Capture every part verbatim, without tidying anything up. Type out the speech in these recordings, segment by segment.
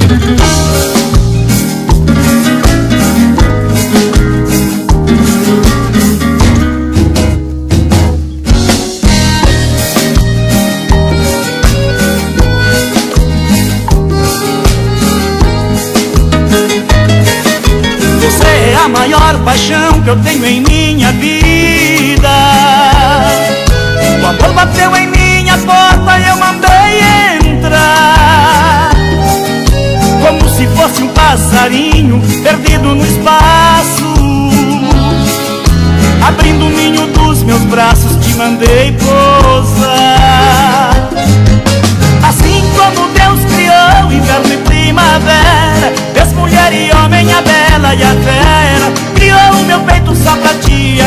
A maior paixão que eu tenho em minha vida. O amor bateu em minha porta e eu mandei entrar, como se fosse um passarinho perdido no espaço. Abrindo o ninho dos meus braços te mandei pousar. Assim como Deus criou inverno e primavera, fez mulher e homem, a bela e a fera, criou o meu peito só pra te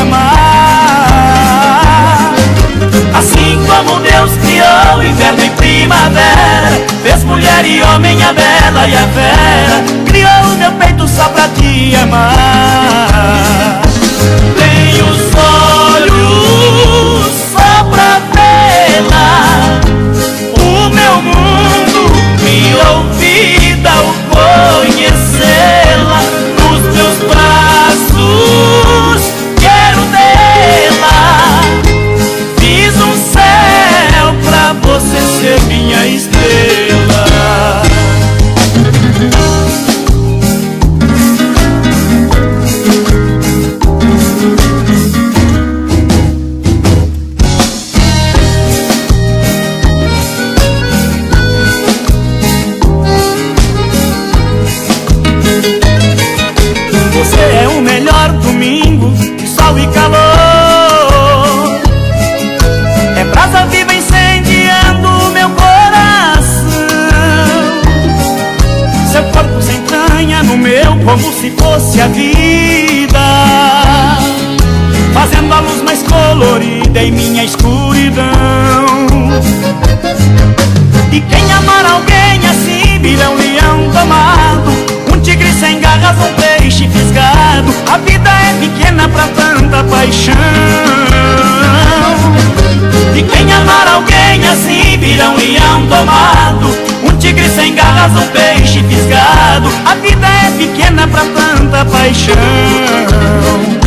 amar. Assim como Deus criou inverno e primavera, fez mulher e homem, a bela e a fera, criou o meu peito só pra te amar. Tenho os olhos só pra vê-la, o meu mundo e ouvida o conhecê-la. Nos meus braços quero tê-la, fiz um céu pra você ser minha estrela. Você é o melhor domingo, sol e calor. É brasa viva incendiando o meu coração. Seu corpo se entranha no meu como se fosse a vida, fazendo a luz mais colorida em minha escuridão. E quem amar alguém assim vira um leão domado, um tigre sem garras, um peixe fisgado. A vida é pequena pra tanta paixão. E quem amar alguém assim vira um leão domado, um tigre sem garras, um peixe fisgado. A vida é pequena pra tanta paixão.